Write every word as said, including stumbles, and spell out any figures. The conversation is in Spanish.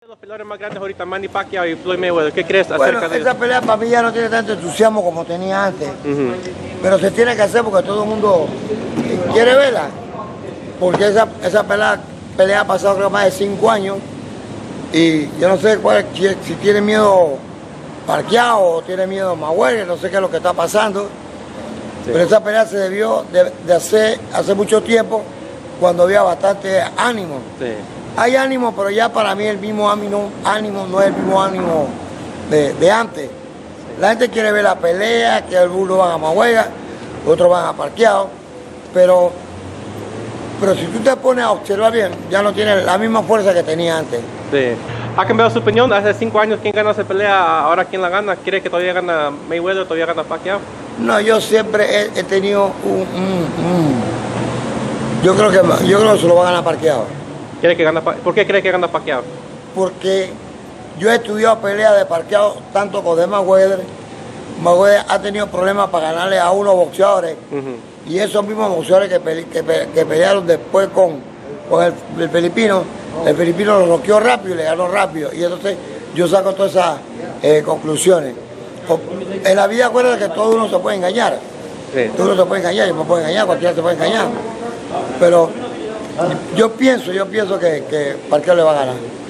Los peleadores más grandes ahorita, Manny Pacquiao y Floyd Mayweather, ¿qué crees bueno, acerca de esa eso? pelea para mí ya no tiene tanto entusiasmo como tenía antes, Uh-huh. pero se tiene que hacer porque todo el mundo quiere verla, porque esa, esa pelea, pelea ha pasado creo más de cinco años y yo no sé cuál, si tiene miedo Pacquiao o tiene miedo Mayweather, no sé qué es lo que está pasando, sí. Pero esa pelea se debió de, de hacer hace mucho tiempo cuando había bastante ánimo. Sí. Hay ánimo, pero ya para mí el mismo ánimo, ánimo no es el mismo ánimo de, de antes. La gente quiere ver la pelea, que algunos van a Mayweather, otros van a Pacquiao, pero, pero si tú te pones a observar bien, ya no tiene la misma fuerza que tenía antes. Sí. ¿Ha cambiado su opinión? Hace cinco años, ¿quién ganó esa pelea? ¿Ahora quién la gana? ¿Cree que todavía gana Mayweather o todavía gana Pacquiao? No, yo siempre he, he tenido un, un, un... Yo creo que yo creo que se lo va a ganar Pacquiao. ¿Quiere que gana, ¿Por qué cree que gana Pacquiao? Porque yo he estudiado peleas de Pacquiao tanto con de Mayweather. Mayweather ha tenido problemas para ganarle a unos boxeadores. Uh-huh. Y esos mismos boxeadores que, pele, que, pe, que pelearon después con, con el, el filipino, el filipino lo noqueó rápido y le ganó rápido. Y entonces yo saco todas esas eh, conclusiones. En la vida acuérdate que todo uno se puede engañar. Sí. Todo uno se puede engañar, yo me puedo engañar, cualquiera se puede engañar. Pero yo pienso, yo pienso que, que Pacquiao le va a ganar.